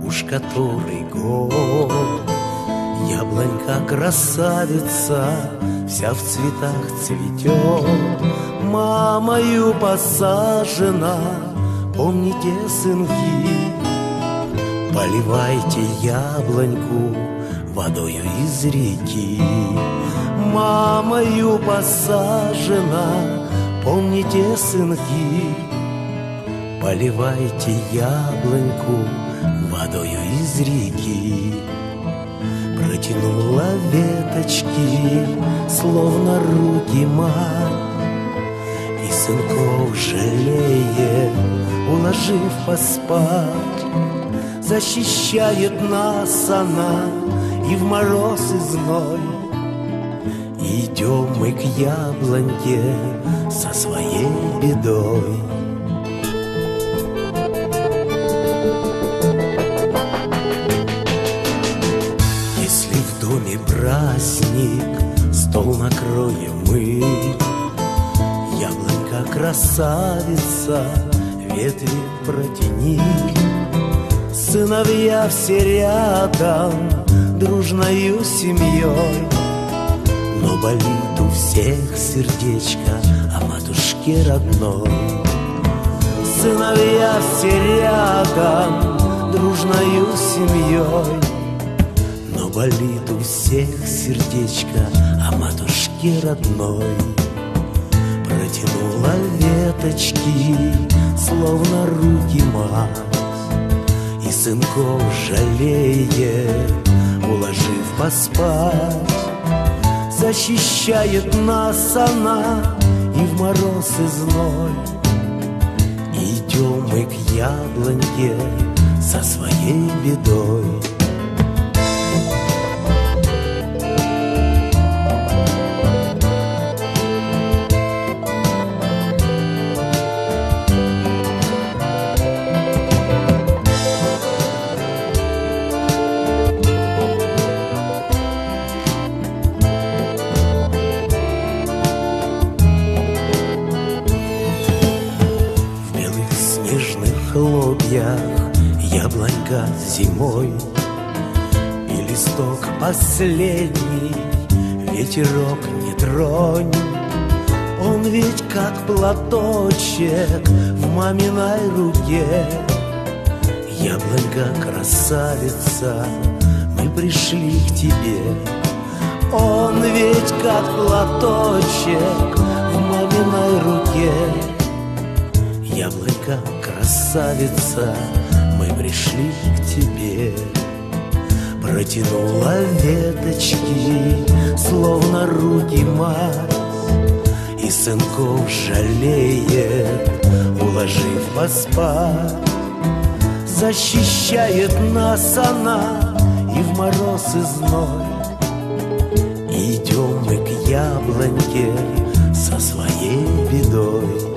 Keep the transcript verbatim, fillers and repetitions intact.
уж который год. Яблонька красавица, вся в цветах цветет, мамою посажена, помните, сынки. Поливайте яблоньку водою из реки, мамою посажена, помните, сынки. Поливайте яблоньку водою из реки. Протянула веточки, словно руки мать, и сынков жалеет, уложив поспать. Защищает нас она и в мороз и зной. Идем мы к яблоньке со своей бедой. Если в доме праздник, стол накроем мы, яблонька красавица, ветви протяни. Сыновья все рядом, дружною семьей, но болит у всех сердечко о матушке родной. Сыновья все рядом, дружною семьей, но болит у всех сердечко о матушке родной. Протянула веточки, словно руки мать, и сынков жалеет, уложив поспать. Защищает нас она и в мороз и зной. Идем мы к яблоньке со своей бедой. Яблонька зимой, и листок последний ветерок не тронь. Он ведь как платочек в маминой руке. Яблонька красавица, мы пришли к тебе. Он ведь как платочек в маминой руке. Яблонька красавица, мы пришли к тебе. Протянула веточки, словно руки мать, и сынков жалеет, уложив поспать. Защищает нас она и в мороз и зной. Идем мы к яблоньке со своей бедой.